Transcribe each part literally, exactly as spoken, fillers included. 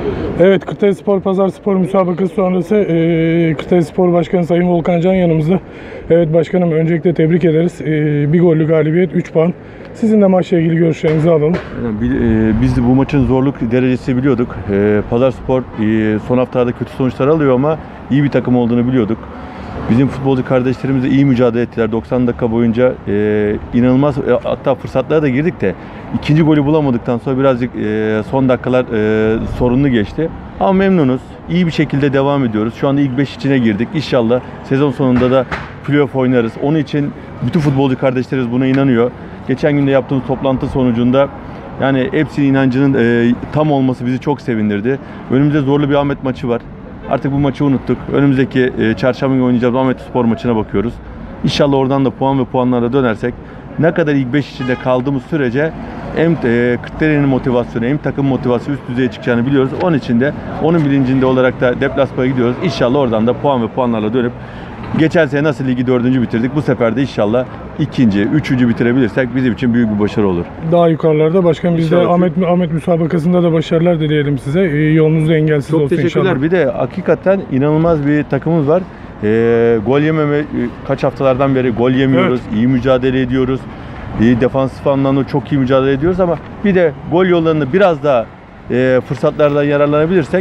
Evet, Kırtaspor Pazarspor müsabakası sonrası e, Kırtaspor Başkanı Sayın Volkan Can yanımızda. Evet başkanım, öncelikle tebrik ederiz. E, bir gollü galibiyet, üç puan. Sizin de maçla ilgili görüşlerinizi alalım. Biz de bu maçın zorluk derecesi biliyorduk. Pazarspor son haftalarda kötü sonuçlar alıyor ama iyi bir takım olduğunu biliyorduk. Bizim futbolcu kardeşlerimiz de iyi mücadele ettiler. doksan dakika boyunca e, inanılmaz, hatta fırsatlara da girdik de ikinci golü bulamadıktan sonra birazcık e, son dakikalar e, sorunlu geçti. Ama memnunuz. İyi bir şekilde devam ediyoruz. Şu anda ilk beş içine girdik. İnşallah sezon sonunda da playoff oynarız. Onun için bütün futbolcu kardeşlerimiz buna inanıyor. Geçen gün de yaptığımız toplantı sonucunda yani hepsinin inancının e, tam olması bizi çok sevindirdi. Önümüzde zorlu bir Ahmet maçı var. Artık bu maçı unuttuk. Önümüzdeki e, çarşamba günü oynayacağımız Ahmetspor maçına bakıyoruz. İnşallah oradan da puan ve puanlarla dönersek, ne kadar ilk beş içinde kaldığımız sürece hem e, Kırklareli'nin motivasyonu hem takım motivasyonu üst düzeye çıkacağını biliyoruz. Onun için de onun bilincinde olarak da deplasmana gidiyoruz. İnşallah oradan da puan ve puanlarla dönüp geçen sene nasıl ligi dördüncü bitirdik, bu sefer de inşallah ikinci, üçüncü bitirebilirsek bizim için büyük bir başarı olur. Daha yukarılarda başkanım, biz de Ahmet, Ahmet müsabakasında da başarılar dileyelim size. E, yolunuz da engelsiz Çok olsun inşallah. Çok teşekkürler. Bir de hakikaten inanılmaz bir takımımız var. E, gol yememe, kaç haftalardan beri gol yemiyoruz, evet. İyi mücadele ediyoruz. İyi defansif anlamda çok iyi mücadele ediyoruz ama bir de gol yollarını biraz daha e, fırsatlardan yararlanabilirsek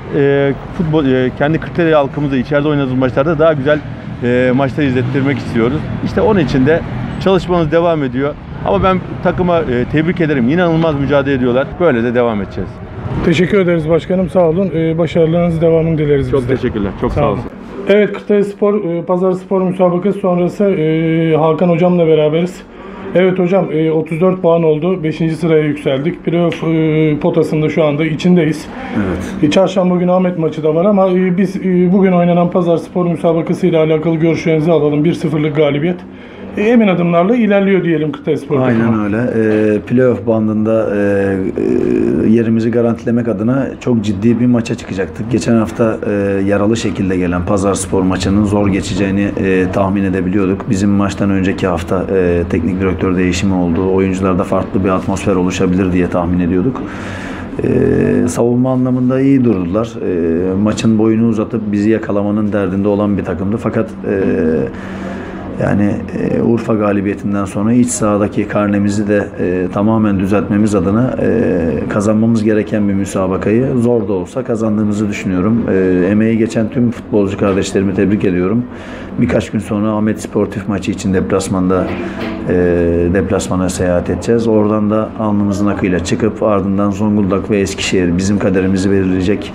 e, futbol e, kendi Kırklareli halkımıza içeride oynadığımız maçlarda daha güzel e, maçlar izlettirmek istiyoruz. İşte onun için de çalışmamız devam ediyor. Ama ben takıma e, tebrik ederim. İnanılmaz mücadele ediyorlar. Böyle de devam edeceğiz. Teşekkür ederiz başkanım. Sağ olun. Ee, başarılarınızın devamını dileriz. Çok biz de. teşekkürler. Çok sağ, sağ olun. Evet, Kırtaspor e, Pazarspor müsabakası sonrası e, Hakan hocamla beraberiz. Evet hocam, e, otuz dört puan oldu. beşinci sıraya yükseldik. Playoff e, potasında şu anda içindeyiz. Evet. E, çarşamba günü Ahmet maçı da var ama e, biz e, bugün oynanan Pazarspor müsabakası ile alakalı görüşlerinizi alalım. bir sıfırlık galibiyet. E, emin adımlarla ilerliyor diyelim Kırtaspor. Aynen öyle. E, playoff bandında e, e, yerimizi garantilemek adına çok ciddi bir maça çıkacaktık. Geçen hafta e, yaralı şekilde gelen Pazarspor maçının zor geçeceğini e, tahmin edebiliyorduk. Bizim maçtan önceki hafta e, teknik direktör değişimi oldu. Oyuncularda farklı bir atmosfer oluşabilir diye tahmin ediyorduk. Ee, savunma anlamında iyi durdular. Ee, maçın boyunu uzatıp bizi yakalamanın derdinde olan bir takımdı. Fakat e, yani e, Urfa galibiyetinden sonra iç sahadaki karnemizi de e, tamamen düzeltmemiz adına e, kazanmamız gereken bir müsabakayı zor da olsa kazandığımızı düşünüyorum. E, emeği geçen tüm futbolcu kardeşlerimi tebrik ediyorum. Birkaç gün sonra Ahmet Sportif maçı için deplasmanda e, deplasmana seyahat edeceğiz. Oradan da alnımızın akıyla çıkıp ardından Zonguldak ve Eskişehir bizim kaderimizi belirleyecek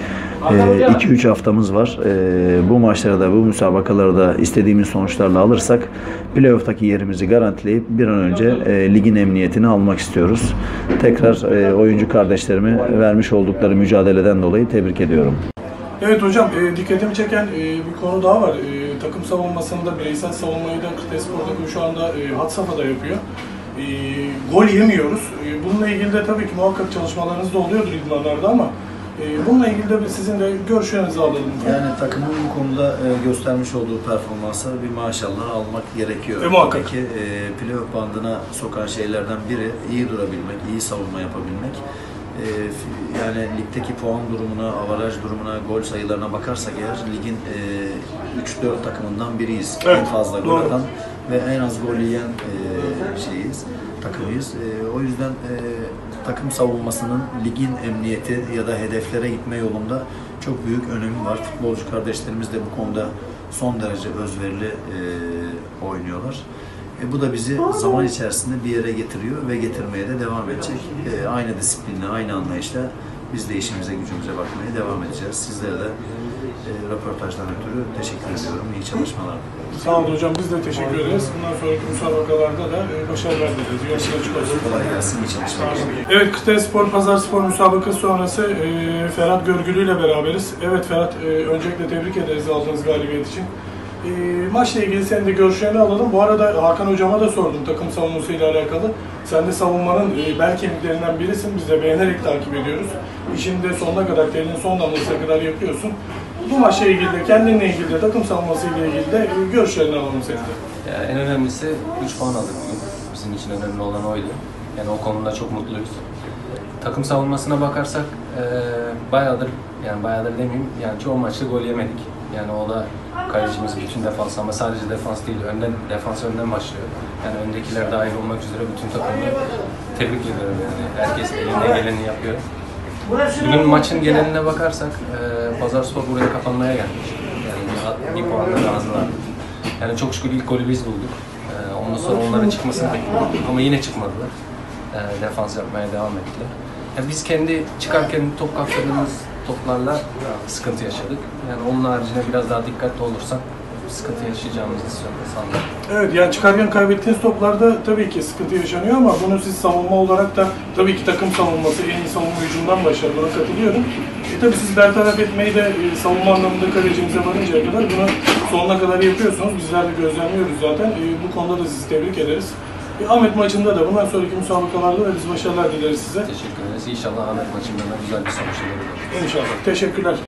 iki üç haftamız var. E, bu maçları da bu müsabakaları da istediğimiz sonuçlarla alırsak playoff'taki yerimizi garantileyip bir an önce e, ligin emniyetini almak istiyoruz. Tekrar e, oyuncu kardeşlerimi vermiş oldukları mücadeleden dolayı tebrik ediyorum. Evet hocam, e, dikkatimi çeken e, bir konu daha var. E, takım savunmasında bireysel savunmayı da Kırtaspor takımı şu anda e, had safhada yapıyor. E, gol yemiyoruz. E, bununla ilgili de tabii ki muhakkak çalışmalarınız da oluyordur idmanlarda ama e, bununla ilgili de sizin de görüşlerinizi alalım. Yani takımın bu konuda e, göstermiş olduğu performansa bir maşallah almak gerekiyor. E, muhakkak. Peki e, playoff bandına sokan şeylerden biri iyi durabilmek, iyi savunma yapabilmek. E, yani ligdeki puan durumuna, avaraj durumuna, gol sayılarına bakarsak eğer ligin e, üç dört takımından biriyiz. Evet, en fazla gol atan ve en az gol yiyen e, şeyiz, takımıyız. E, o yüzden e, takım savunmasının ligin emniyeti ya da hedeflere gitme yolunda çok büyük önemi var. Futbolcu kardeşlerimiz de bu konuda son derece özverili e, oynuyorlar. E, bu da bizi zaman içerisinde bir yere getiriyor ve getirmeye de devam edecek. E, aynı disiplinle, aynı anlayışla biz de işimize, gücümüze bakmaya devam edeceğiz. Sizlere de e, röportajdan ötürü teşekkür ediyorum. İyi çalışmalar. Sağ olun hocam, biz de teşekkür ederiz. Bundan sonraki müsabakalarda da e, başarılar dileriz. Yolunuz açık olsun. Kolay gelsin, iyi çalışmalar. Evet, Kırtaspor Pazarspor müsabakası sonrası e, Ferhat Görgülü ile beraberiz. Evet Ferhat, e, öncelikle tebrik ederiz aldığınız galibiyet için. E, maçla ilgili senin de görüşlerini alalım. Bu arada Hakan hocama da sordum takım savunmasıyla alakalı. Sen de savunmanın e, bel kemiklerinden birisin. Biz de beğenerek takip ediyoruz. İşini de sonuna kadar, terinin son damlasına kadar yapıyorsun. Bu maçla ilgili de, kendinle ilgili de, takım savunmasıyla ilgili de e, görüşlerini alalım senin de. Yani en önemlisi üç puan aldık bugün. Bizim için önemli olan oydu. Yani o konuda çok mutluyuz. takım savunmasına bakarsak e, bayağıdır, yani bayağıdır demeyeyim, yani çoğu maçta gol yemedik. Yani o da kalecimiz bütün defans, ama sadece defans değil, önden, defans önden başlıyor. Yani öndekiler dahil olmak üzere bütün takımı tebrik ediyorum yani. Herkes elinden geleni yapıyor. Bugün maçın geneline bakarsak e, Pazarspor buraya kapanmaya gelmiş. Yani bir, bir puanla razılar. Yani çok şükür ilk golü biz bulduk. E, ondan sonra onların çıkmasını bekliyorduk ama yine çıkmadılar. E, defans yapmaya devam ettiler. Yani biz kendi çıkarken top kaptırdığımız toplarla sıkıntı yaşadık. Yani onun haricinde biraz daha dikkatli olursak sıkıntı yaşayacağımızı sanırım. Evet, yani çıkarken kaybettiğiniz toplarda tabii ki sıkıntı yaşanıyor ama bunu siz savunma olarak da tabii ki takım savunması, en iyi savunma hücumdan başlar. Buna katılıyorum. E tabii siz bertaraf etmeyi de e, savunma anlamında kalecimize varıncaya kadar bunu sonuna kadar yapıyorsunuz. Bizler de gözlemliyoruz zaten. E, bu konuda da sizi tebrik ederiz. E, Ahmet maçında da bundan sonraki müsabakalarda da biz başarılar dileriz size. Teşekkür ederiz. İnşallah Ahmet maçında da güzel bir sonuç alırız. İnşallah. Teşekkürler.